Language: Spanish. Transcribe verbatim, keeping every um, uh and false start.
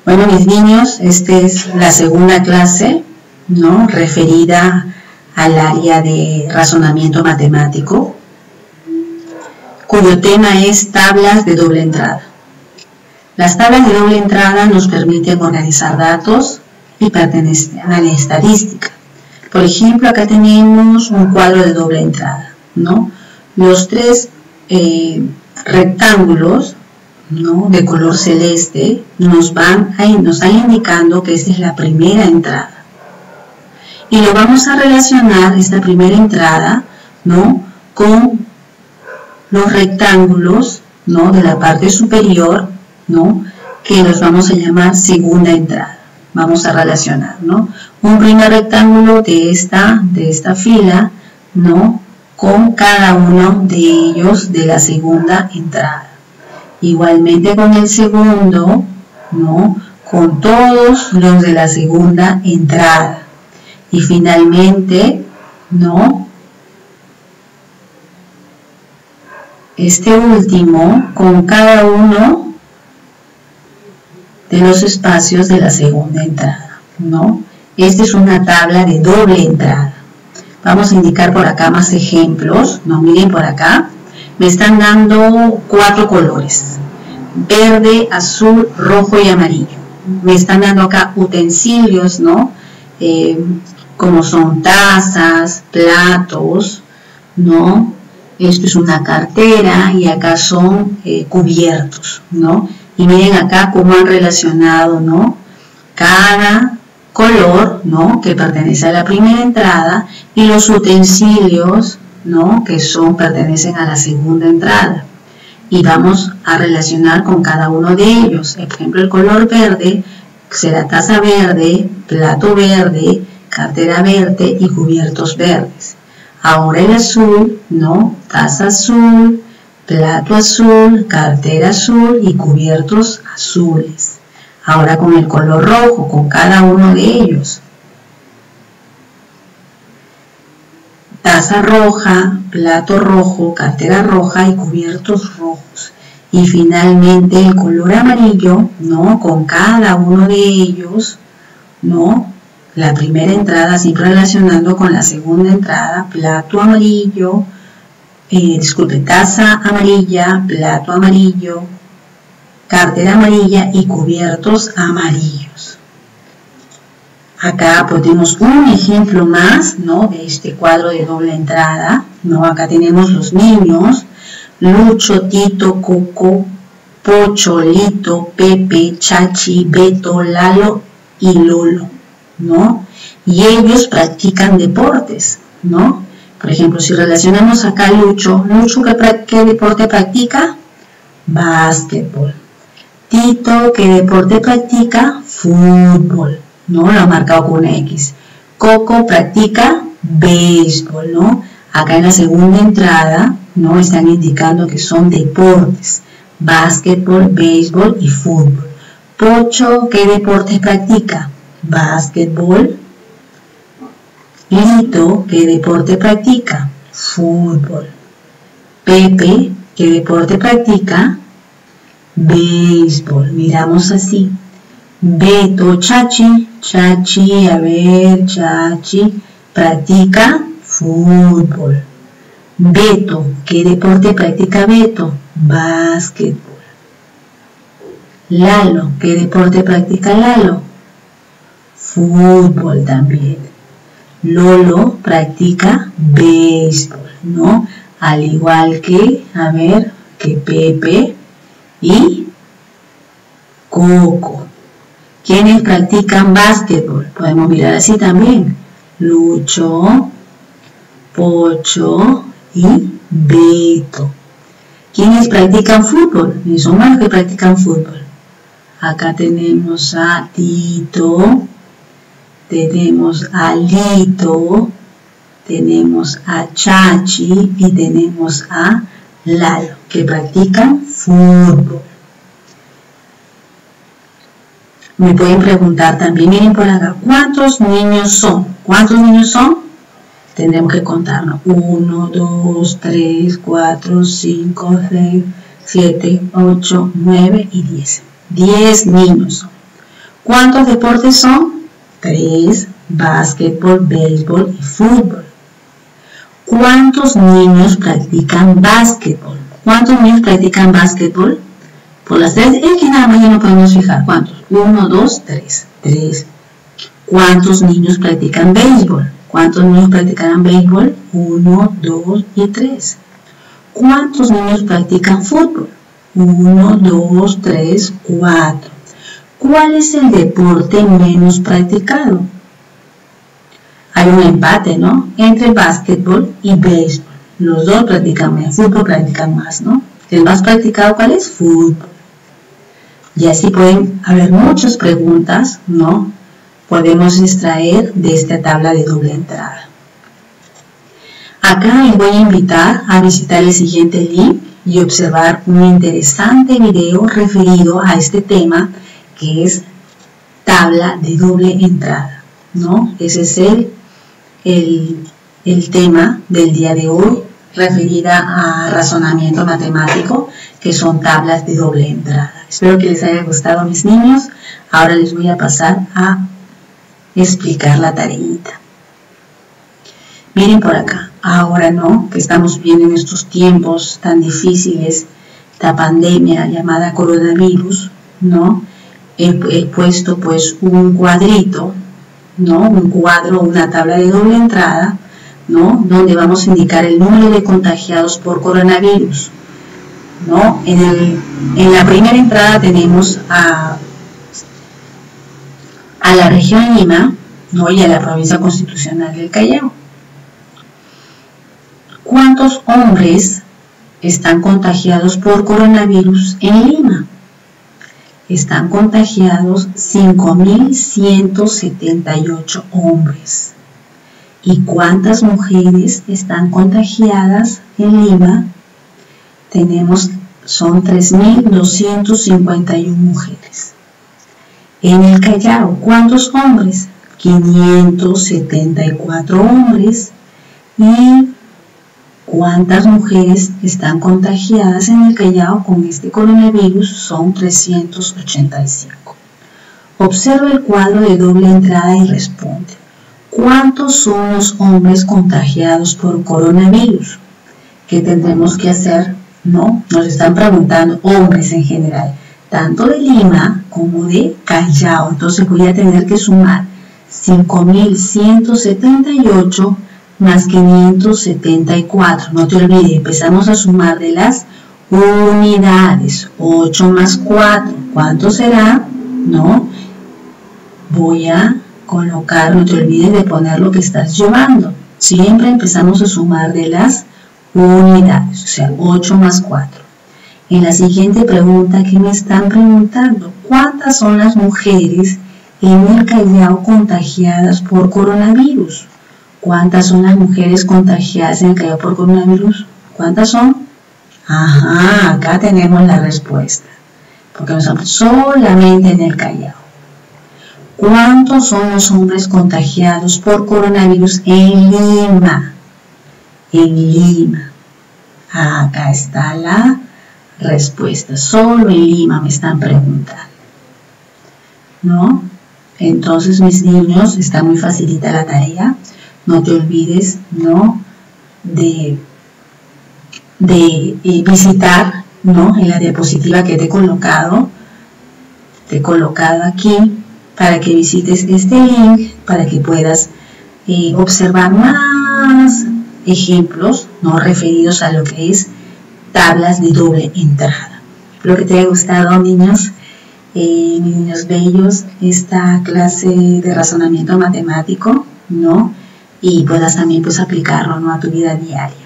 Bueno, mis niños, esta es la segunda clase, ¿no?, referida al área de razonamiento matemático, cuyo tema es tablas de doble entrada. Las tablas de doble entrada nos permiten organizar datos y pertenecen a la estadística. Por ejemplo, acá tenemos un cuadro de doble entrada, ¿no? Los tres eh, rectángulos, ¿no?, de color celeste nos van a, nos están indicando que esta es la primera entrada. Y lo vamos a relacionar, esta primera entrada, ¿no?, con los rectángulos, ¿no?, de la parte superior, ¿no?, que los vamos a llamar segunda entrada. Vamos a relacionar, ¿no?, un primer rectángulo de esta, de esta fila, ¿no?, con cada uno de ellos de la segunda entrada. Igualmente con el segundo, ¿no?, con todos los de la segunda entrada. Y finalmente, ¿no?, este último con cada uno de los espacios de la segunda entrada, ¿no? Esta es una tabla de doble entrada. Vamos a indicar por acá más ejemplos, ¿no? Miren por acá. Me están dando cuatro colores: verde, azul, rojo y amarillo. Me están dando acá utensilios, ¿no? Eh, como son tazas, platos, ¿no? Esto es una cartera y acá son eh, cubiertos, ¿no? Y miren acá cómo han relacionado, ¿no?, cada color, ¿no?, que pertenece a la primera entrada, y los utensilios, ¿no?, que son, pertenecen a la segunda entrada. Y vamos a relacionar con cada uno de ellos. Por ejemplo, el color verde será taza verde, plato verde, cartera verde y cubiertos verdes. Ahora el azul, ¿no?, taza azul, plato azul, cartera azul y cubiertos azules. Ahora con el color rojo, con cada uno de ellos. Taza roja, plato rojo, cartera roja y cubiertos rojos. Y finalmente el color amarillo, ¿no?, con cada uno de ellos, ¿no?, la primera entrada siempre relacionando con la segunda entrada: plato amarillo, eh, disculpe, taza amarilla, plato amarillo, cartera amarilla y cubiertos amarillos. Acá tenemos un ejemplo más, ¿no?, de este cuadro de doble entrada, ¿no? Acá tenemos los niños: Lucho, Tito, Coco, Pocho, Lito, Pepe, Chachi, Beto, Lalo y Lolo, ¿no? Y ellos practican deportes, ¿no? Por ejemplo, si relacionamos acá a Lucho, Lucho, ¿qué, qué deporte practica? Básquetbol. Tito, ¿qué deporte practica? Fútbol, ¿no? Lo ha marcado con una X. Coco practica béisbol, ¿no? Acá en la segunda entrada, ¿no?, están indicando que son deportes: básquetbol, béisbol y fútbol. Pocho, ¿qué deporte practica? Básquetbol. Lito, ¿qué deporte practica? Fútbol. Pepe, ¿qué deporte practica? Béisbol. Miramos así. Beto, Chachi, Chachi, a ver, Chachi, practica fútbol. Beto, ¿qué deporte practica Beto? Básquetbol. Lalo, ¿qué deporte practica Lalo? Fútbol también. Lolo practica béisbol, ¿no? Al igual que, a ver, que Pepe y Coco. ¿Quiénes practican básquetbol? Podemos mirar así también: Lucho, Pocho y Beto. ¿Quiénes practican fútbol? Y son más que practican fútbol. Acá tenemos a Tito, tenemos a Lito, tenemos a Chachi y tenemos a Lalo, que practican fútbol. Me pueden preguntar también, miren por acá, ¿cuántos niños son? ¿Cuántos niños son? Tendremos que contarnos. uno, dos, tres, cuatro, cinco, seis, siete, ocho, nueve y diez. diez niños. ¿Cuántos deportes son? Tres: básquetbol, béisbol y fútbol. ¿Cuántos niños practican básquetbol? ¿Cuántos niños practican básquetbol? Por las tres, es que nada más ya no podemos fijar. ¿Cuántos? Uno, dos, tres. Tres. ¿Cuántos niños practican béisbol? ¿Cuántos niños practican béisbol? Uno, dos y tres. ¿Cuántos niños practican fútbol? Uno, dos, tres, cuatro. ¿Cuál es el deporte menos practicado? Hay un empate, ¿no? Entre básquetbol y béisbol. Los dos practican más, fútbol practican más, ¿no? El más practicado, ¿cuál es? Fútbol. Y así pueden haber muchas preguntas, ¿no? Podemos extraer de esta tabla de doble entrada. Acá les voy a invitar a visitar el siguiente link y observar un interesante video referido a este tema, que es tabla de doble entrada, ¿no? Ese es el, el, el tema del día de hoy, referida a razonamiento matemático, que son tablas de doble entrada. Espero que les haya gustado, mis niños. Ahora les voy a pasar a explicar la tareita. Miren por acá, ahora no, que estamos viendo en estos tiempos tan difíciles, esta pandemia llamada coronavirus, ¿no? He, he puesto pues un cuadrito, ¿no? Un cuadro, una tabla de doble entrada, ¿no? Donde vamos a indicar el número de contagiados por coronavirus, ¿no? En, el, en la primera entrada tenemos a, a la región Lima, ¿no? Y a la provincia constitucional del Callao. ¿Cuántos hombres están contagiados por coronavirus en Lima? Están contagiados cinco mil ciento setenta y ocho hombres. ¿Y cuántas mujeres están contagiadas en Lima? Tenemos, son tres mil doscientas cincuenta y una mujeres. En el Callao, ¿cuántos hombres? quinientos setenta y cuatro hombres. ¿Y cuántas mujeres están contagiadas en el Callao con este coronavirus? Son trescientos ochenta y cinco. Observa el cuadro de doble entrada y responde. ¿Cuántos son los hombres contagiados por coronavirus? ¿Qué tendremos que hacer? No, nos están preguntando hombres en general, tanto de Lima como de Callao. Entonces voy a tener que sumar cinco mil ciento setenta y ocho más quinientos setenta y cuatro. No te olvides, empezamos a sumar de las unidades. ocho más cuatro, ¿cuánto será? No, voy a colocar, no te olvides de poner lo que estás llevando. Siempre empezamos a sumar de las unidades, o sea, ocho más cuatro. En la siguiente pregunta que me están preguntando, ¿cuántas son las mujeres en el Callao contagiadas por coronavirus? ¿Cuántas son las mujeres contagiadas en el Callao por coronavirus? ¿Cuántas son? Ajá, acá tenemos la respuesta, porque nos estamos solamente en el Callao. ¿Cuántos son los hombres contagiados por coronavirus en Lima? En Lima. Acá está la respuesta. Solo en Lima me están preguntando, ¿no? Entonces, mis niños, está muy facilita la tarea. No te olvides, ¿no? De, de eh, visitar, ¿no? En la diapositiva que te he colocado. Te he colocado aquí para que visites este link, para que puedas eh, observar más ejemplos, ¿no? Referidos a lo que es tablas de doble entrada. Espero que te haya gustado, niños, eh, mis niños bellos, esta clase de razonamiento matemático, ¿no? Y puedas también pues aplicarlo, ¿no? A tu vida diaria.